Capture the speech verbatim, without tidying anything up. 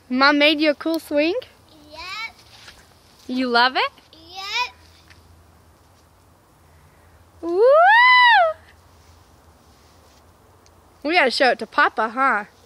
Mom made you a cool swing? Yep. You love it? Yep. Woo! We gotta show it to Papa, huh?